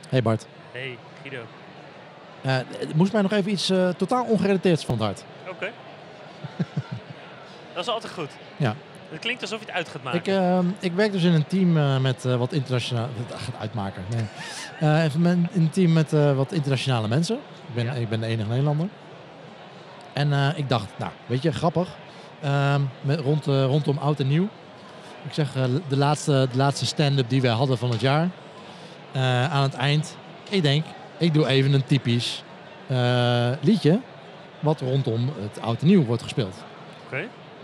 Hey Bart. Hey Guido. Het moest mij nog even iets totaal ongerelateerds van het hart. Oké. Dat is altijd goed. Ja. Het klinkt alsof je het uit gaat maken. Ik werk dus in een team met wat internationale... Dat gaat uitmaken. Nee. In een team met wat internationale mensen. Ik ben de enige Nederlander. En ik dacht, nou, weet je, grappig. Rondom oud en nieuw. Ik zeg, de laatste stand-up die wij hadden van het jaar. Aan het eind. Ik denk, ik doe even een typisch liedje. Wat rondom het oud en nieuw wordt gespeeld. Oké.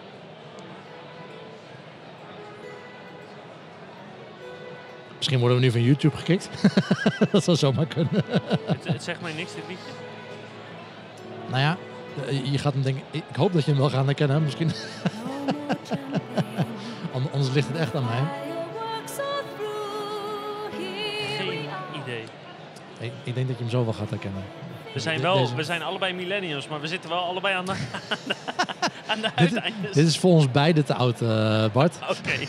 Misschien worden we nu van YouTube gekikt. Dat zou zomaar kunnen. Het zegt mij niks, dit liedje. Nou ja, je gaat hem denken... Ik hoop dat je hem wel gaat herkennen. Misschien. Anders ligt het echt aan mij. Geen idee. Ik denk dat je hem zo wel gaat herkennen. We zijn allebei millennials, maar we zitten wel allebei aan de uiteindes. Dit is voor ons beiden te oud, Bart. Oké.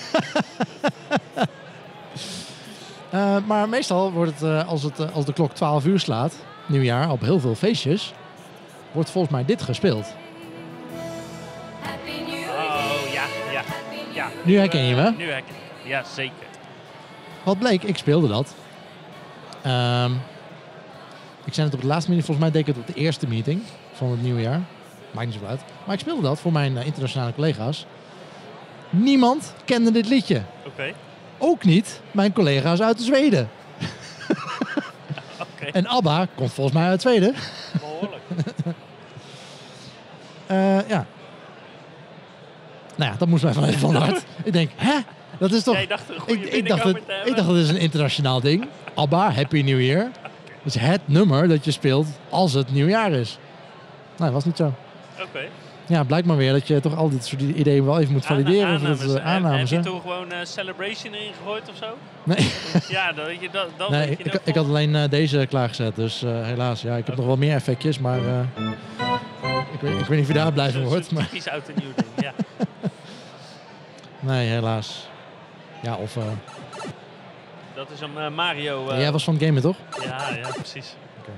Maar meestal wordt het, als de klok 12 uur slaat, nieuwjaar, op heel veel feestjes, wordt volgens mij dit gespeeld. Oh, ja. Nu herken je me? Nu herken je. Ja, zeker. Wat bleek, ik speelde dat. Ik zei het op de laatste meeting, volgens mij deed ik het op de eerste meeting van het nieuwe jaar. Maakt niet zoveel uit. Maar ik speelde dat voor mijn internationale collega's. Niemand kende dit liedje. Oké. Ook niet mijn collega's uit Zweden. Okay. En ABBA komt volgens mij uit Zweden. Behoorlijk. Ja. Nou ja, dat moest mij van even van het hart. Ik denk, hè? Dat is toch... Jij dacht een goede ik dacht dat is een internationaal ding. ABBA, Happy New Year. Dat is het nummer dat je speelt als het nieuwjaar is. Nou, dat was niet zo. Oké. Ja, blijkt maar weer dat je toch al dit soort ideeën wel even moet valideren. Aannames. Heb je toen gewoon Celebration erin gegooid of zo? Nee. Ja, dan weet je dat. Nee, ik had alleen deze klaargezet. Dus helaas. Ja, ik heb nog wel meer effectjes, maar ik weet niet of je daar blij van wordt. Maar... Typisch oud en nieuw ding, ja. Nee, helaas. Ja, of... Dat is een Mario... Jij was van het gamen, toch? Ja, precies. Okay,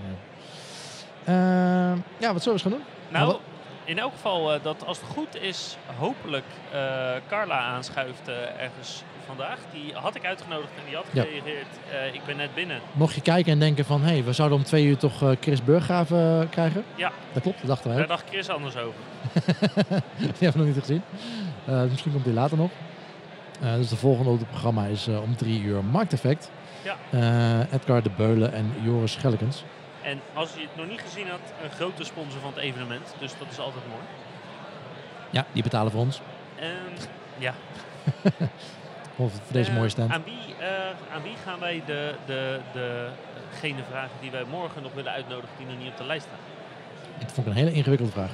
ja. Wat zullen we eens gaan doen? Nou, in elk geval dat als het goed is, hopelijk Carla aanschuift ergens vandaag. Die had ik uitgenodigd en die had gereageerd. Ik ben net binnen. Mocht je kijken en denken van, we zouden om 2 uur toch Chris Burggraven krijgen? Ja. Dat klopt, dat dachten wij. Daar dacht Chris anders over. Die hebben we nog niet gezien. Misschien komt die later nog. Dus de volgende op het programma is om 3 uur Markteffect. Ja. Edgar de Beulen en Joris Schellekens. En als je het nog niet gezien had, een grote sponsor van het evenement. Dus dat is altijd mooi. Ja, die betalen voor ons. Ja. Voor deze mooie stand. Aan wie gaan wij degene vragen die wij morgen nog willen uitnodigen die nog niet op de lijst staan? Dat vond ik een hele ingewikkelde vraag.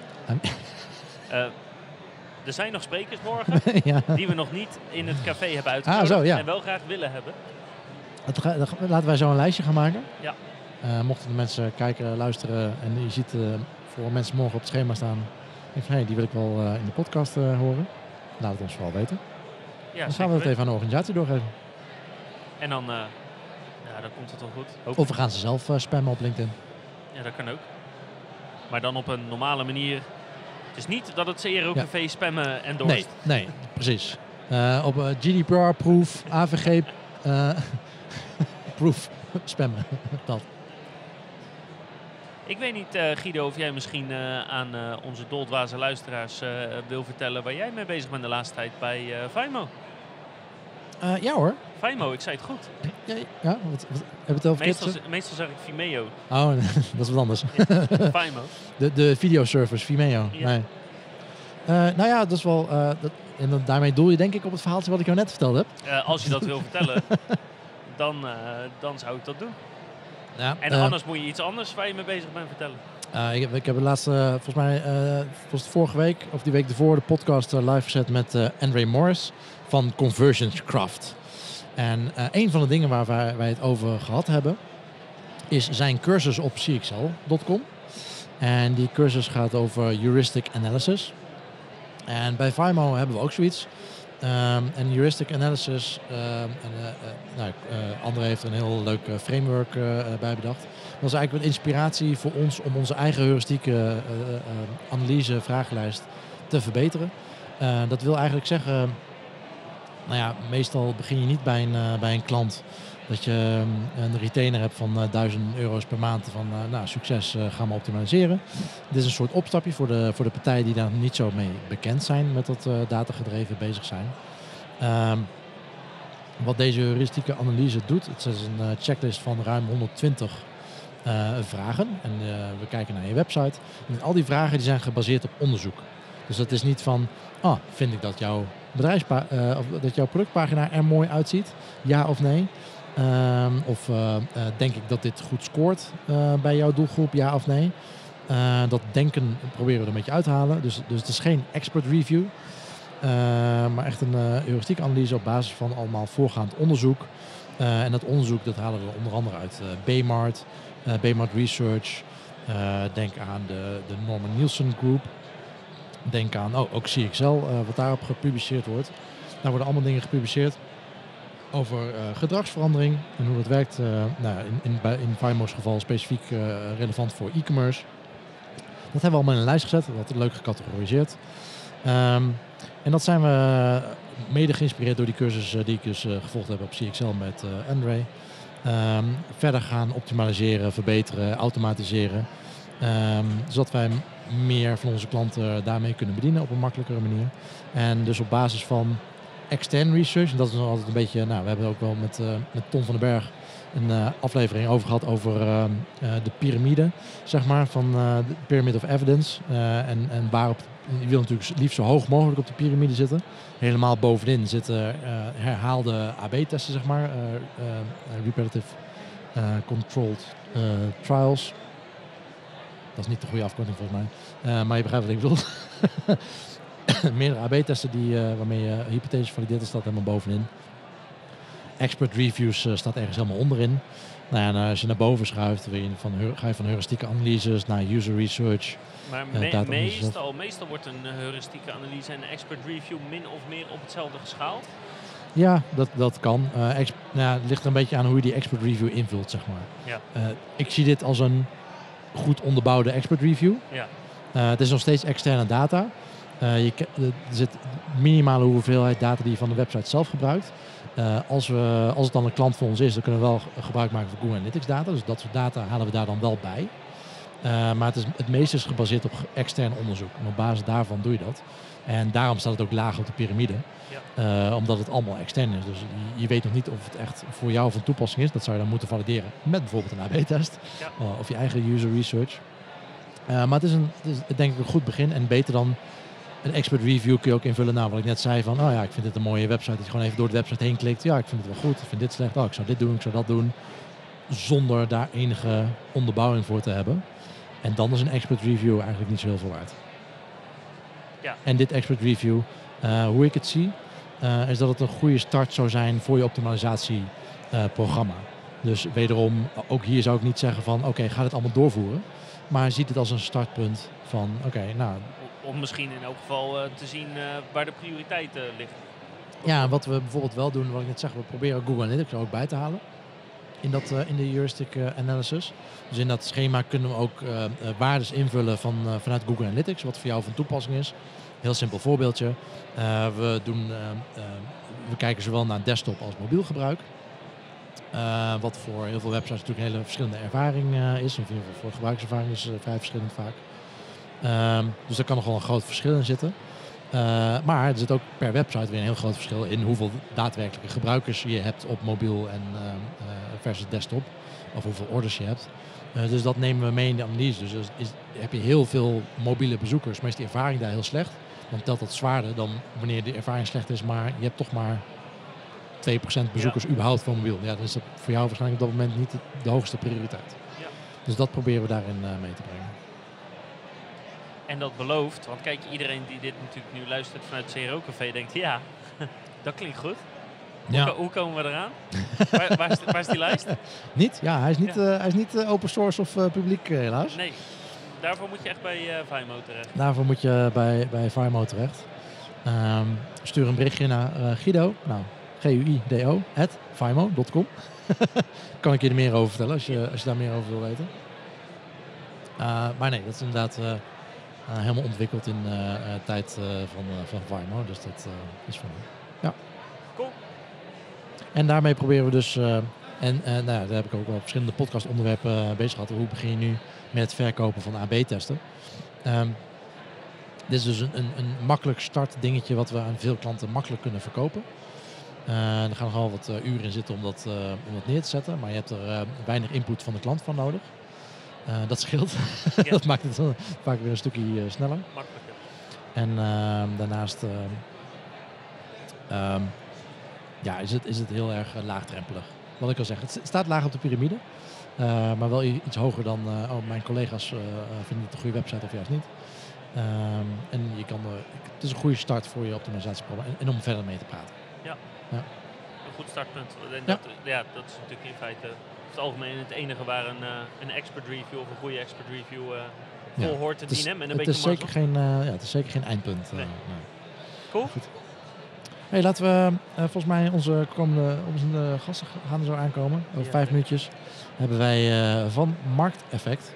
Er zijn nog sprekers morgen die we nog niet in het café hebben uitgenodigd en wel graag willen hebben. Laten wij zo een lijstje gaan maken. Ja. Mochten de mensen kijken, luisteren en je ziet voor mensen morgen op het schema staan. Die wil ik wel in de podcast horen. Laat het ons vooral weten. Ja, dan gaan we het even aan de organisatie doorgeven. En dan komt het wel goed. Hopelijk. Of we gaan ze zelf spammen op LinkedIn. Ja, dat kan ook. Maar dan op een normale manier. Het is niet dat het CRO Café spammen en dorst. Nee, precies. Op GDPR-proof, AVG-proof spammen. Dat. Ik weet niet, Guido, of jij misschien aan onze doldwaze luisteraars wil vertellen waar jij mee bezig bent de laatste tijd bij Vimo. Ja hoor. Vimo, ik zei het goed. Ja, wat heb je het over? Meestal zeg ik Vimeo. Oh, dat is wat anders. Ja, Vimo. De videoservice, Vimeo. Ja. Nee. Nou ja, dat is wel... en daarmee doel je denk ik op het verhaaltje wat ik jou net verteld heb. Als je dat wil vertellen, dan zou ik dat doen. Ja, en anders moet je iets anders waar je mee bezig bent vertellen. Ik heb het laatste, volgens mij, vorige week of die week ervoor de podcast live gezet met Andre Morris van Conversionscraft. En een van de dingen waar wij het over gehad hebben, is zijn cursus op cxl.com. En die cursus gaat over heuristic analysis. En bij Vimo hebben we ook zoiets. En heuristic analysis, André heeft er een heel leuk framework bij bedacht. Dat is eigenlijk een inspiratie voor ons om onze eigen heuristieke analyse vragenlijst te verbeteren. Dat wil eigenlijk zeggen, meestal begin je niet bij een klant dat je een retainer hebt van €1000 per maand van succes, gaan we optimaliseren. Dit is een soort opstapje voor de partijen die daar niet zo mee bekend zijn met dat datagedreven bezig zijn. Wat deze heuristieke analyse doet, het is een checklist van ruim 120 vragen. En we kijken naar je website. En al die vragen die zijn gebaseerd op onderzoek. Dus dat is niet van, vind ik dat jouw dat jouw productpagina er mooi uitziet? Ja of nee? Of denk ik dat dit goed scoort bij jouw doelgroep? Ja of nee? Dat denken proberen we er een beetje uit te halen. Dus het is geen expert review. Maar echt een heuristieke analyse op basis van allemaal voorgaand onderzoek. En dat onderzoek dat halen we onder andere uit Bmart, Bmart Research. Denk aan de Norman Nielsen Group. Denk aan ook CXL, wat daarop gepubliceerd wordt. Daar worden allemaal dingen gepubliceerd over gedragsverandering en hoe dat werkt. In Vimo's geval specifiek relevant voor e-commerce. Dat hebben we allemaal in een lijst gezet, dat is leuk gecategoriseerd. En dat zijn we mede geïnspireerd door die cursus die ik dus gevolgd heb op CXL met Andre. Verder gaan optimaliseren, verbeteren, automatiseren. Zodat wij meer van onze klanten daarmee kunnen bedienen op een makkelijkere manier. En dus op basis van externe research, en dat is altijd een beetje, we hebben ook wel met Tom van den Berg een aflevering over gehad over de piramide, zeg maar, van de Pyramid of Evidence. En waarop, je wil natuurlijk liefst zo hoog mogelijk op de piramide zitten. Helemaal bovenin zitten herhaalde AB-testen, zeg maar, repetitive controlled trials. Dat is niet de goede afkorting volgens mij. Maar je begrijpt wat ik bedoel. Meerdere AB-testen waarmee je hypotheses valideert, dat staat helemaal bovenin. Expert reviews staat ergens helemaal onderin. En als je naar boven schuift, ga je van heuristieke analyses naar user research. Maar meestal wordt een heuristieke analyse en een expert review min of meer op hetzelfde geschaald? Ja, dat kan. Het ligt er een beetje aan hoe je die expert review invult, zeg maar. Ja. Ik zie dit als een goed onderbouwde expert review. Ja. Het is nog steeds externe data. Er zit minimale hoeveelheid data die je van de website zelf gebruikt. Als het dan een klant voor ons is, dan kunnen we wel gebruik maken van Google Analytics data. Dus dat soort data halen we daar dan wel bij. Maar het meeste is gebaseerd op extern onderzoek. En op basis daarvan doe je dat. En daarom staat het ook laag op de piramide. Ja. Omdat het allemaal extern is. Dus je weet nog niet of het echt voor jou van toepassing is. Dat zou je dan moeten valideren met bijvoorbeeld een AB-test. Ja. Of je eigen user research. Maar het is denk ik een goed begin. En beter dan een expert review kun je ook invullen. Nou, wat ik net zei van, ik vind dit een mooie website. Dat je gewoon even door de website heen klikt. Ja, ik vind het wel goed. Ik vind dit slecht. Ik zou dit doen, ik zou dat doen. Zonder daar enige onderbouwing voor te hebben. En dan is een expert review eigenlijk niet zo heel veel waard. Ja. En dit expert review, hoe ik het zie, is dat het een goede start zou zijn voor je optimalisatieprogramma. Dus wederom, ook hier zou ik niet zeggen van, ga dit allemaal doorvoeren. Maar ziet het als een startpunt van, om misschien in elk geval te zien waar de prioriteiten liggen. Ja, wat we bijvoorbeeld wel doen, wat ik net zeg, we proberen Google Analytics er ook bij te halen. In de heuristic analysis. Dus in dat schema kunnen we ook waardes invullen vanuit Google Analytics, wat voor jou van toepassing is. Heel simpel voorbeeldje. We kijken zowel naar desktop als mobiel gebruik. Wat voor heel veel websites natuurlijk een hele verschillende ervaring is. En voor gebruikservaring is vrij verschillend vaak. Dus daar kan nog wel een groot verschil in zitten. Maar er zit ook per website weer een heel groot verschil in hoeveel daadwerkelijke gebruikers je hebt op mobiel en versus desktop. Of hoeveel orders je hebt. Dus dat nemen we mee in de analyse. Dus heb je heel veel mobiele bezoekers, maar is die ervaring daar heel slecht, dan telt dat zwaarder dan wanneer de ervaring slecht is, maar je hebt toch maar 2% bezoekers überhaupt van mobiel. Ja, dan is dat voor jou waarschijnlijk op dat moment niet de hoogste prioriteit. Ja. Dus dat proberen we daarin mee te brengen. En dat belooft, want kijk, iedereen die dit natuurlijk nu luistert vanuit CRO Café denkt, ja, dat klinkt goed. Hoe komen we eraan? waar is die lijst? Niet? Ja, hij is niet open source of publiek helaas. Nee, daarvoor moet je echt bij Vimo terecht. Daarvoor moet je bij Vimo terecht. Stuur een berichtje naar Guido, nou, Guido, @fimo.com. Kan ik je er meer over vertellen als je daar meer over wil weten. Maar nee, dat is inderdaad helemaal ontwikkeld in tijd van Fimo. Dus dat is van ja. Cool. En daarmee proberen we dus... daar heb ik ook wel verschillende podcastonderwerpen bezig gehad. Hoe begin je nu met het verkopen van AB-testen? Dit is dus een makkelijk startdingetje wat we aan veel klanten makkelijk kunnen verkopen. Er gaan nogal wat uren in zitten om dat neer te zetten. Maar je hebt er weinig input van de klant van nodig. Dat scheelt. Ja. Dat maakt het vaak weer een stukje sneller. Makkelijker. En daarnaast is het heel erg laagdrempelig. Wat ik al zeg, het staat laag op de piramide. Maar wel iets hoger dan mijn collega's vinden het een goede website of juist niet. En het is een goede start voor je optimalisatieprogramma en om verder mee te praten. Ja. Een goed startpunt. En dat is natuurlijk in feite over het algemeen het enige waar een expert review of een goede expert review vol hoort te dienen. En het is zeker geen eindpunt. Nee. Cool. Goed. Hey, laten we volgens mij onze gasten gaan er zo aankomen. Over 5 minuutjes hebben wij van Markteffect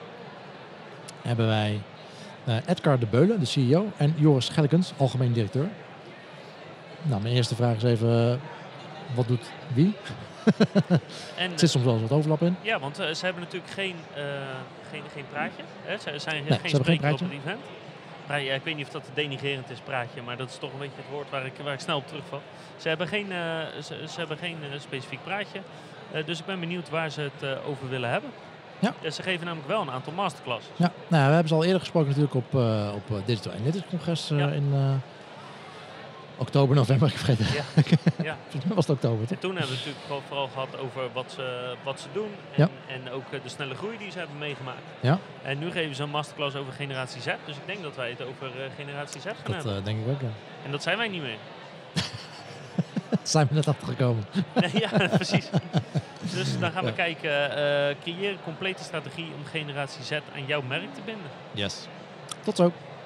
Edgar de Beulen, de CEO, en Joris Gellekens, algemeen directeur. Nou, mijn eerste vraag is even, wat doet wie? Er zit soms wel eens wat overlap in. Ja, want ze hebben natuurlijk geen praatje. Hè? Ze zijn geen spreker op het event. Nou, ja, ik weet niet of dat denigrerend is, praatje, maar dat is toch een beetje het woord waar ik snel op terugval. Ze hebben geen specifiek praatje, dus ik ben benieuwd waar ze het over willen hebben. Ja. Ze geven namelijk wel een aantal masterclasses. Ja, nou, we hebben ze al eerder gesproken natuurlijk op Digital Analytics Congres in oktober, november, ik vergeet het. Ja. Volgens mij was het oktober. En toen hebben we het natuurlijk vooral gehad over wat ze doen en ook de snelle groei die ze hebben meegemaakt. Ja. En nu geven ze een masterclass over generatie Z, dus ik denk dat wij het over generatie Z gaan hebben. Dat denk ik ook, ja. En dat zijn wij niet meer. Zijn we net achtergekomen. Ja, precies. Dus dan gaan we kijken, creëer een complete strategie om generatie Z aan jouw merk te binden. Yes. Tot zo.